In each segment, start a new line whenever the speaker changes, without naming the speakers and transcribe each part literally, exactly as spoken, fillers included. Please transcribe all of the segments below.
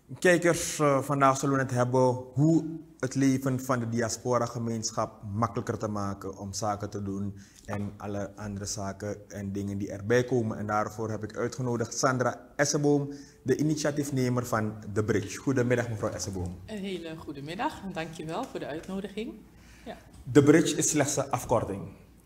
Kijkers, uh, vandaag zullen we het hebben hoe het leven van de diaspora-gemeenschap makkelijker te maken om zaken te doen en alle andere zaken en dingen die erbij komen. En daarvoor heb ik uitgenodigd Sandra Esseboom, de initiatiefnemer van The Bridge. Goedemiddag mevrouw Esseboom.
Een hele goede middag en dankjewel voor de uitnodiging. Ja.
The Bridge is slechts een afkorting.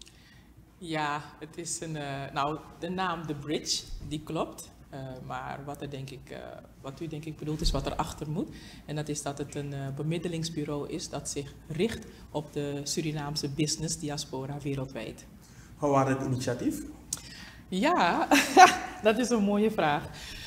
Ja, het is een, uh, nou de naam The Bridge, die klopt. Uh, maar wat, er denk ik, uh, wat u denk ik bedoelt is wat erachter moet. En dat is dat het een uh, bemiddelingsbureau is dat zich richt op de Surinaamse business diaspora wereldwijd.
Hoe was het initiatief?
Ja, dat is een mooie vraag.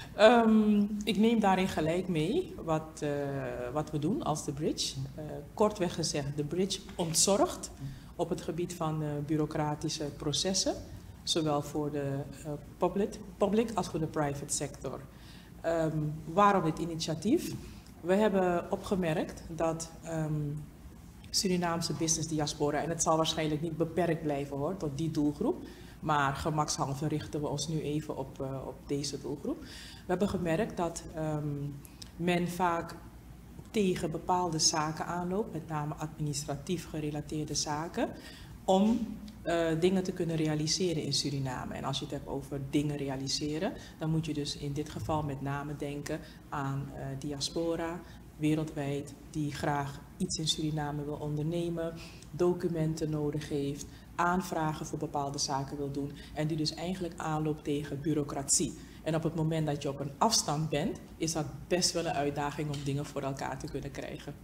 Um, ik neem daarin gelijk mee wat, uh, wat we doen als The Bridge. Uh, kortweg gezegd, The Bridge ontzorgt op het gebied van uh, bureaucratische processen. Zowel voor de uh, public, public als voor de private sector. Um, waarom dit initiatief? We hebben opgemerkt dat um, Surinaamse business diaspora, en het zal waarschijnlijk niet beperkt blijven hoor, tot die doelgroep, maar gemakshalve richten we ons nu even op, uh, op deze doelgroep. We hebben gemerkt dat um, men vaak tegen bepaalde zaken aanloopt, met name administratief gerelateerde zaken, om uh, dingen te kunnen realiseren in Suriname. En als je het hebt over dingen realiseren, dan moet je dus in dit geval met name denken aan uh, diaspora, wereldwijd, die graag iets in Suriname wil ondernemen, documenten nodig heeft, aanvragen voor bepaalde zaken wil doen en die dus eigenlijk aanloopt tegen bureaucratie. En op het moment dat je op een afstand bent, is dat best wel een uitdaging om dingen voor elkaar te kunnen krijgen.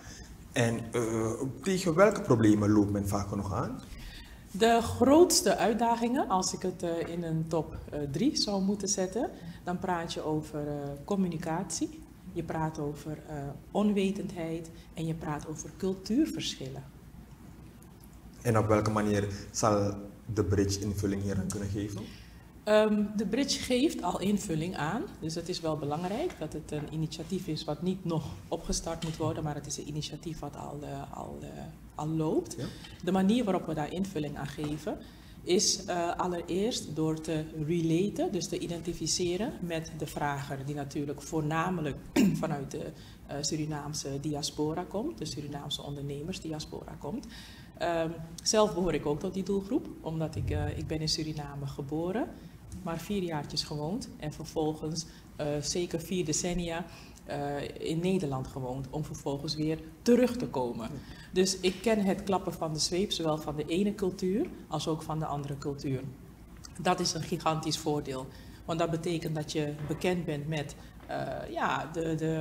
En uh, tegen welke problemen loopt men vaak nog aan?
De grootste uitdagingen, als ik het uh, in een top uh, drie zou moeten zetten, dan praat je over uh, communicatie, je praat over uh, onwetendheid en je praat over cultuurverschillen.
En op welke manier zal de Bridge invulling hier aan kunnen geven?
Um, de Bridge geeft al invulling aan, dus het is wel belangrijk dat het een initiatief is wat niet nog opgestart moet worden, maar het is een initiatief wat al, uh, al, uh, al loopt. Ja. De manier waarop we daar invulling aan geven is uh, allereerst door te relaten, dus te identificeren met de vrager die natuurlijk voornamelijk vanuit de uh, Surinaamse diaspora komt, de Surinaamse ondernemersdiaspora komt. Um, zelf behoor ik ook tot die doelgroep, omdat ik, uh, ik ben in Suriname geboren, maar vier jaartjes gewoond en vervolgens uh, zeker vier decennia uh, in Nederland gewoond, om vervolgens weer terug te komen. Dus ik ken het klappen van de zweep, zowel van de ene cultuur als ook van de andere cultuur. Dat is een gigantisch voordeel, want dat betekent dat je bekend bent met uh, ja, de, de,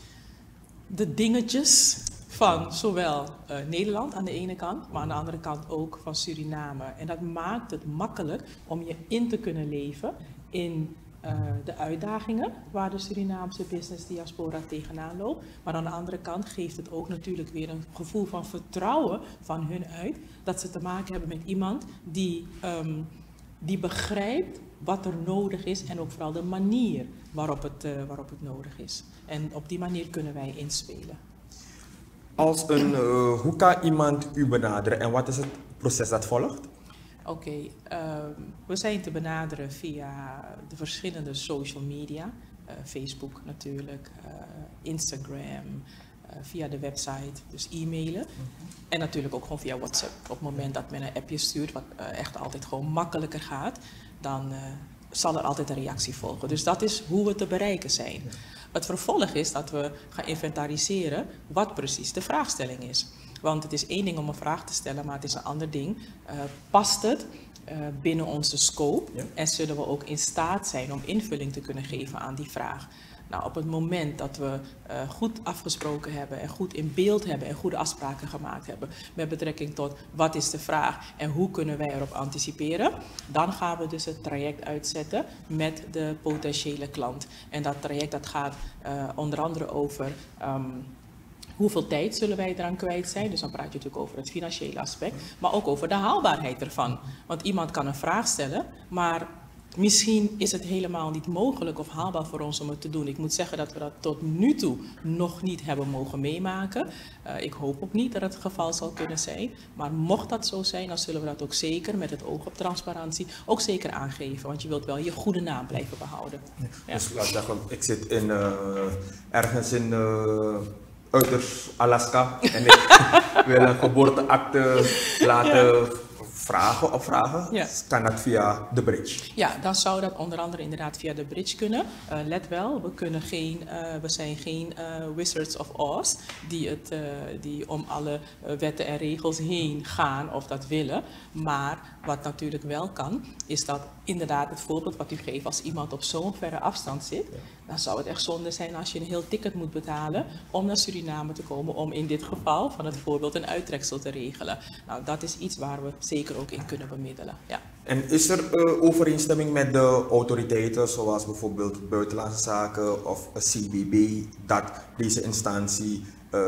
de dingetjes van zowel uh, Nederland aan de ene kant, maar aan de andere kant ook van Suriname. En dat maakt het makkelijk om je in te kunnen leven in uh, de uitdagingen waar de Surinaamse business diaspora tegenaan loopt. Maar aan de andere kant geeft het ook natuurlijk weer een gevoel van vertrouwen van hun uit, dat ze te maken hebben met iemand die, um, die begrijpt wat er nodig is en ook vooral de manier waarop het, uh, waarop het nodig is. En op die manier kunnen wij inspelen.
Als een, uh, hoe kan iemand u benaderen en wat is het proces dat volgt?
Oké, okay, uh, we zijn te benaderen via de verschillende social media. Uh, Facebook natuurlijk, uh, Instagram, uh, via de website, dus e-mailen. Mm-hmm. En natuurlijk ook gewoon via WhatsApp. Op het moment dat men een appje stuurt, wat uh, echt altijd gewoon makkelijker gaat, dan uh, zal er altijd een reactie volgen. Dus dat is hoe we te bereiken zijn. Ja. Het vervolg is dat we gaan inventariseren wat precies de vraagstelling is. Want het is één ding om een vraag te stellen, maar het is een ander ding. Uh, past het uh, binnen onze scope? Ja. En zullen we ook in staat zijn om invulling te kunnen geven aan die vraag? Nou, op het moment dat we uh, goed afgesproken hebben en goed in beeld hebben en goede afspraken gemaakt hebben met betrekking tot wat is de vraag en hoe kunnen wij erop anticiperen, dan gaan we dus het traject uitzetten met de potentiële klant. En dat traject dat gaat uh, onder andere over um, hoeveel tijd zullen wij eraan kwijt zijn. Dus dan praat je natuurlijk over het financiële aspect, maar ook over de haalbaarheid ervan. Want iemand kan een vraag stellen, maar Misschien is het helemaal niet mogelijk of haalbaar voor ons om het te doen. Ik moet zeggen dat we dat tot nu toe nog niet hebben mogen meemaken. Uh, ik hoop ook niet dat het geval zal kunnen zijn. Maar mocht dat zo zijn, dan zullen we dat ook zeker met het oog op transparantie ook zeker aangeven. Want je wilt wel je goede naam blijven behouden.
Ja. Dus laat zeggen, ik zit in, uh, ergens in uh, uiterst Alaska en ik wil een geboorteakte laten... Ja. Vragen opvragen, ja. Kan dat via de bridge?
Ja, dan zou dat onder andere inderdaad via de bridge kunnen. Uh, let wel, we, kunnen geen, uh, we zijn geen uh, Wizards of Oz die, het, uh, die om alle uh, wetten en regels heen gaan of dat willen. Maar wat natuurlijk wel kan, is dat inderdaad het voorbeeld wat u geeft, als iemand op zo'n verre afstand zit, ja. Dan zou het echt zonde zijn als je een heel ticket moet betalen om naar Suriname te komen, om in dit geval van het voorbeeld een uittreksel te regelen. Nou, dat is iets waar we zeker ook in kunnen bemiddelen. Ja.
En is er uh, overeenstemming met de autoriteiten, zoals bijvoorbeeld Buitenlandse Zaken of C B B, dat deze instantie uh,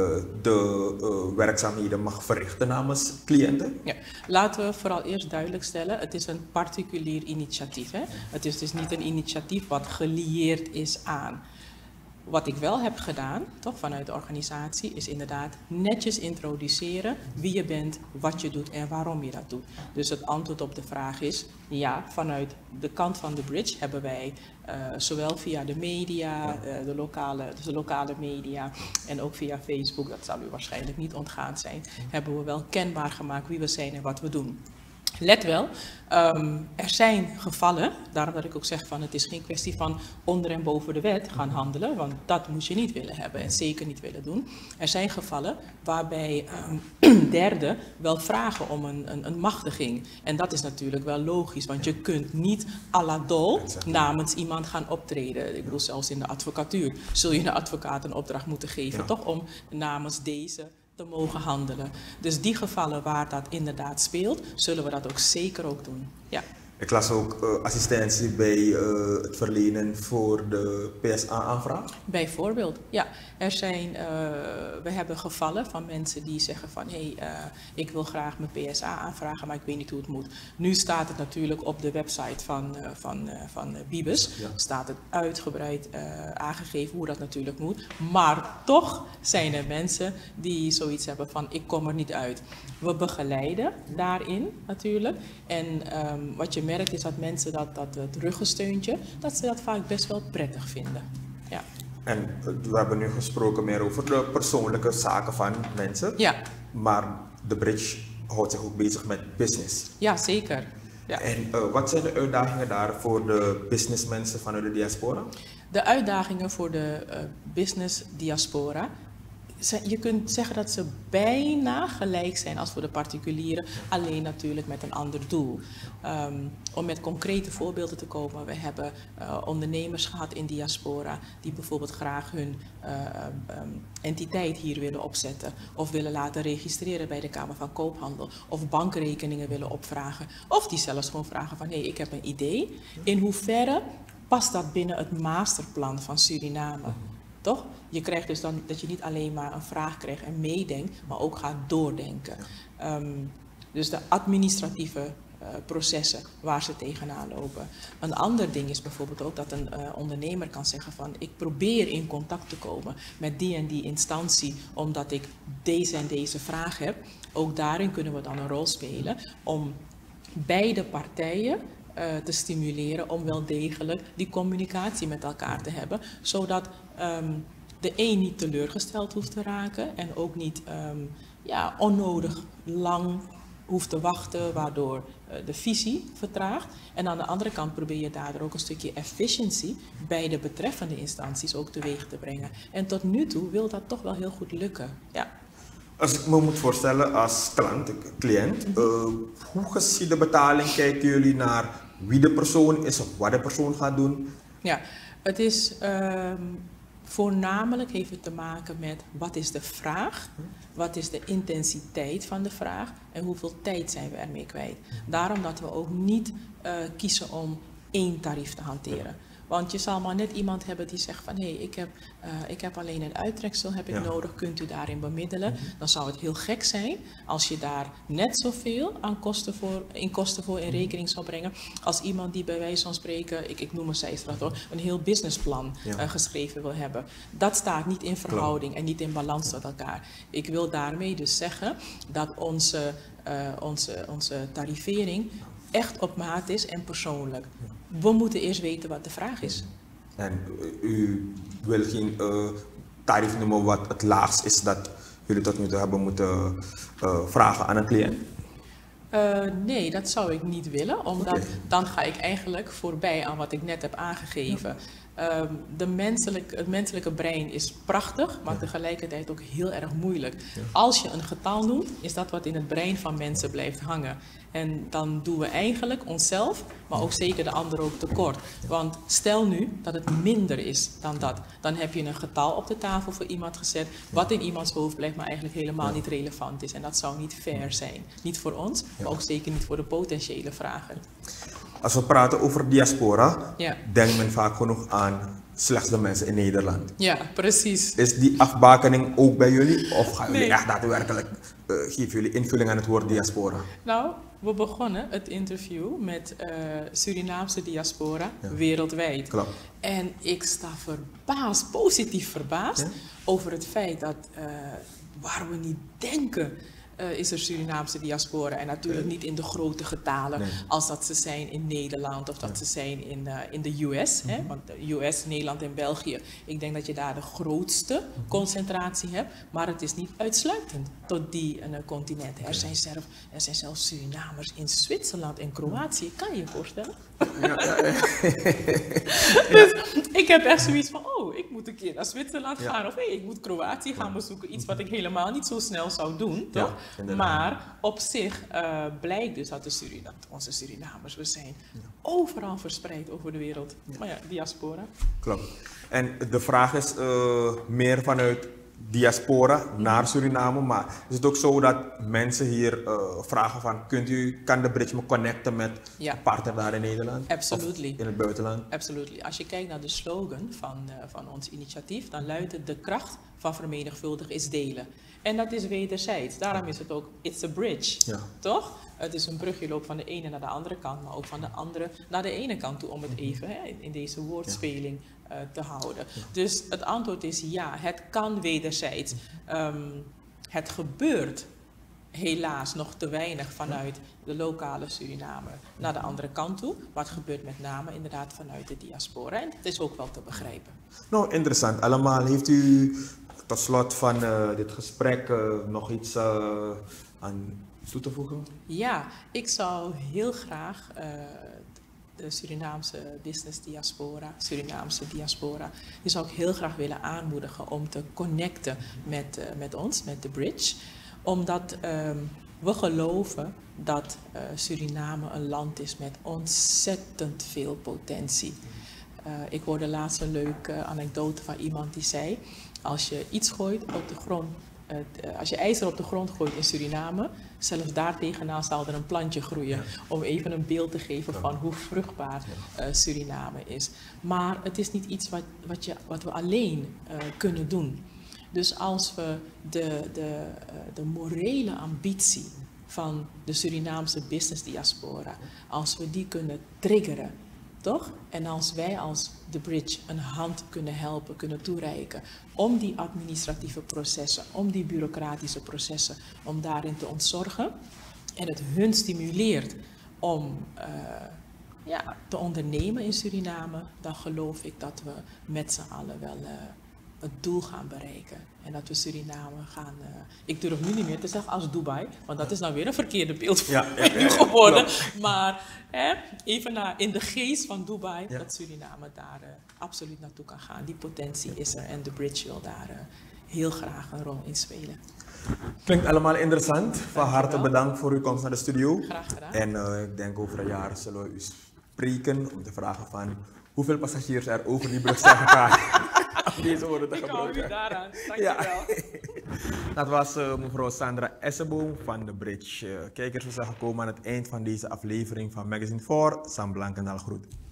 de uh, werkzaamheden mag verrichten namens cliënten?
Ja. Laten we vooral eerst duidelijk stellen, het is een particulier initiatief. Hè? Het is dus niet een initiatief wat gelieerd is aan. Wat ik wel heb gedaan, toch, vanuit de organisatie, is inderdaad netjes introduceren wie je bent, wat je doet en waarom je dat doet. Dus het antwoord op de vraag is, ja, vanuit de kant van de bridge hebben wij, uh, zowel via de media, uh, de, lokale, dus de lokale media en ook via Facebook, dat zal u waarschijnlijk niet ontgaan zijn, hebben we wel kenbaar gemaakt wie we zijn en wat we doen. Let wel, um, er zijn gevallen, daarom dat ik ook zeg van het is geen kwestie van onder en boven de wet gaan handelen, want dat moet je niet willen hebben en zeker niet willen doen. Er zijn gevallen waarbij um, derden wel vragen om een, een, een machtiging en dat is natuurlijk wel logisch, want je kunt niet à la dol namens iemand gaan optreden. Ik bedoel, zelfs in de advocatuur zul je een advocaat een opdracht moeten geven, ja. Toch om namens deze te mogen handelen. Dus die gevallen waar dat inderdaad speelt, zullen we dat ook zeker ook doen. Ja.
Ik las ook uh, assistentie bij uh, het verlenen voor de P S A-aanvraag.
Bijvoorbeeld, ja. Er zijn, uh, we hebben gevallen van mensen die zeggen van hé, hey, uh, ik wil graag mijn P S A aanvragen, maar ik weet niet hoe het moet. Nu staat het natuurlijk op de website van, uh, van, uh, van uh, Bibus, ja. Staat het uitgebreid uh, aangegeven hoe dat natuurlijk moet. Maar toch zijn er mensen die zoiets hebben van ik kom er niet uit. We begeleiden daarin natuurlijk. En um, wat je merkt is dat mensen dat, dat het ruggensteuntje, dat ze dat vaak best wel prettig vinden. Ja.
En we hebben nu gesproken meer over de persoonlijke zaken van mensen.
Ja.
Maar de bridge houdt zich ook bezig met business.
Ja, zeker. Ja.
En uh, wat zijn de uitdagingen daar voor de businessmensen vanuit de diaspora?
De uitdagingen voor de uh, business diaspora. Je kunt zeggen dat ze bijna gelijk zijn als voor de particulieren, alleen natuurlijk met een ander doel. Um, om met concrete voorbeelden te komen, we hebben uh, ondernemers gehad in diaspora die bijvoorbeeld graag hun uh, um, entiteit hier willen opzetten of willen laten registreren bij de Kamer van Koophandel of bankrekeningen willen opvragen of die zelfs gewoon vragen van hé, hey, ik heb een idee. In hoeverre past dat binnen het masterplan van Suriname? Toch? Je krijgt dus dan dat je niet alleen maar een vraag krijgt en meedenkt, maar ook gaat doordenken. Um, dus de administratieve uh, processen waar ze tegenaan lopen. Een ander ding is bijvoorbeeld ook dat een uh, ondernemer kan zeggen van ik probeer in contact te komen met die en die instantie omdat ik deze en deze vraag heb. Ook daarin kunnen we dan een rol spelen om beide partijen Uh, te stimuleren om wel degelijk die communicatie met elkaar te hebben, zodat um, de een niet teleurgesteld hoeft te raken en ook niet um, ja, onnodig lang hoeft te wachten, waardoor uh, de visie vertraagt. En aan de andere kant probeer je daardoor ook een stukje efficiëntie bij de betreffende instanties ook teweeg te brengen. En tot nu toe wil dat toch wel heel goed lukken. Ja.
Als ik me moet voorstellen als klant, cliënt, uh, hoe gezien de betaling kijken jullie naar wie de persoon is of wat de persoon gaat doen?
Ja, het is um, voornamelijk heeft het te maken met wat is de vraag, wat is de intensiteit van de vraag en hoeveel tijd zijn we ermee kwijt. Daarom dat we ook niet uh, kiezen om één tarief te hanteren. Want je zal maar net iemand hebben die zegt van hé, hey, ik, heb, uh, ik heb alleen een uittreksel heb ik ja. nodig, kunt u daarin bemiddelen? Mm-hmm. Dan zou het heel gek zijn als je daar net zoveel aan kosten voor, in kosten voor in rekening zou brengen als iemand die bij wijze van spreken, ik, ik noem een zijstraat hoor, een heel businessplan ja. uh, geschreven wil hebben. Dat staat niet in verhouding Klopt. En niet in balans tot elkaar. Ik wil daarmee dus zeggen dat onze, uh, onze, onze tarivering echt op maat is en persoonlijk. We moeten eerst weten wat de vraag is.
En u wil geen uh, tarief noemen wat het laagst is dat jullie tot nu toe hebben moeten uh, vragen aan een cliënt?
Uh, nee, dat zou ik niet willen, omdat okay. dan ga ik eigenlijk voorbij aan wat ik net heb aangegeven. Ja. Um, de menselijk, het menselijke brein is prachtig, maar ja. tegelijkertijd ook heel erg moeilijk. Ja. Als je een getal noemt, is dat wat in het brein van mensen blijft hangen. En dan doen we eigenlijk onszelf, maar ook zeker de anderen ook tekort. Want stel nu dat het minder is dan dat. Dan heb je een getal op de tafel voor iemand gezet, wat in iemands hoofd blijft, maar eigenlijk helemaal niet relevant is. En dat zou niet fair zijn. Niet voor ons, maar ook zeker niet voor de potentiële vragen.
Als we praten over diaspora, ja. denkt men vaak genoeg aan slechts de mensen in Nederland.
Ja, precies.
Is die afbakening ook bij jullie? Of gaan jullie nee. echt daadwerkelijk, uh, geven jullie invulling aan het woord diaspora?
Nou, we begonnen het interview met uh, Surinaamse diaspora ja. wereldwijd.
Klopt.
En ik sta verbaasd, positief verbaasd, ja? over het feit dat uh, waar we niet denken, Uh, is er Surinaamse diaspora. En natuurlijk niet in de grote getalen nee. als dat ze zijn in Nederland of dat ja. ze zijn in, uh, in de U S. Mm-hmm. Hè? Want de U S, Nederland en België, ik denk dat je daar de grootste mm-hmm. concentratie hebt. Maar het is niet uitsluitend tot die uh, continent. Okay. Er, zijn zelf, er zijn zelfs Surinamers in Zwitserland en Kroatië. Kan je je voorstellen? Ja, ja, ja. Dus ik heb echt zoiets van, oh, ik moet een keer naar Zwitserland ja. gaan. Of hey, ik moet Kroatië gaan bezoeken. Iets wat ik helemaal niet zo snel zou doen, toch? Ja. Inderdaad. Maar op zich uh, blijkt dus dat de Suriname, onze Surinamers, we zijn ja. overal verspreid over de wereld. Ja. Maar ja, diaspora.
Klopt. En de vraag is uh, meer vanuit diaspora naar Suriname, maar is het ook zo dat mensen hier uh, vragen van, kunt u, kan de bridge me connecten met ja. een partner daar in Nederland?
Absolutely.
Of in het buitenland?
Absolutely. Als je kijkt naar de slogan van, uh, van ons initiatief, dan luidt het: de kracht van vermenigvuldigen is delen. En dat is wederzijds. Daarom is het ook, it's a bridge. Ja. Toch? Het is een brug, je loopt van de ene naar de andere kant, maar ook van de andere naar de ene kant toe, om het even hè, in deze woordspeling uh, te houden. Ja. Dus het antwoord is ja, het kan wederzijds. Um, het gebeurt helaas nog te weinig vanuit de lokale Suriname naar de andere kant toe. Maar het gebeurt met name inderdaad vanuit de diaspora. En dat is ook wel te begrijpen.
Nou, interessant allemaal. Heeft u tot slot van uh, dit gesprek uh, nog iets uh, aan toe te voegen?
Ja, ik zou heel graag uh, de Surinaamse business diaspora, Surinaamse diaspora, die zou ik heel graag willen aanmoedigen om te connecten met, uh, met ons, met de Bridge. Omdat um, we geloven dat uh, Suriname een land is met ontzettend veel potentie. Uh, ik hoorde laatst een leuke anekdote van iemand die zei: als je iets gooit op de grond, uh, als je ijzer op de grond gooit in Suriname, zelfs daar tegenaan zal er een plantje groeien. Ja. Om even een beeld te geven van hoe vruchtbaar uh, Suriname is. Maar het is niet iets wat, wat, je, wat we alleen uh, kunnen doen. Dus als we de, de, uh, de morele ambitie van de Surinaamse business diaspora, als we die kunnen triggeren, toch? En als wij als The Bridge een hand kunnen helpen, kunnen toereiken om die administratieve processen, om die bureaucratische processen, om daarin te ontzorgen en het hun stimuleert om uh, ja, te ondernemen in Suriname, dan geloof ik dat we met z'n allen wel uh, het doel gaan bereiken. En dat we Suriname gaan, uh, ik durf nu niet meer te zeggen als Dubai, want dat is nou weer een verkeerde beeld ja, ja, ja, ja, geworden. Ja, maar hè, even naar, in de geest van Dubai, ja. dat Suriname daar uh, absoluut naartoe kan gaan. Die potentie is er en de Bridge wil daar uh, heel graag een rol in spelen.
Klinkt allemaal interessant. Van harte bedankt voor uw komst naar de studio.
Graag gedaan.
En uh, ik denk over een jaar zullen we u spreken om te vragen van hoeveel passagiers er over die brug zijn gegaan. Deze woorden te
ik
gebruiken.
hou u daaraan. Dankjewel.
Ja. Dat was uh, mevrouw Sandra Esseboom van de Bridge. Uh, kijkers, we zijn gekomen aan het eind van deze aflevering van Magazine four. Sam Blankendaal groet.